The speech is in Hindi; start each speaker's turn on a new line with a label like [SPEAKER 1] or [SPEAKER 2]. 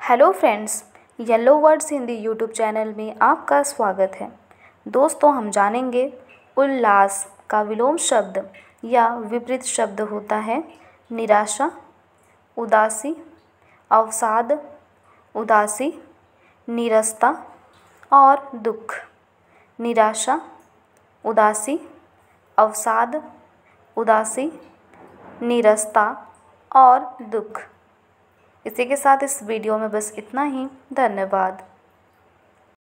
[SPEAKER 1] Hello friends, yellow words Hindi YouTube channel में आपका स्वागत है। दोस्तों, हम जानेंगे उल्लास का विलोम शब्द या विपरीत शब्द होता है निराशा, उदासी, अवसाद, उदासी, नीरसता और दुख। निराशा, उदासी, अवसाद, उदासी, नीरसता और दुख। इसी के साथ इस वीडियो में बस इतना ही। धन्यवाद।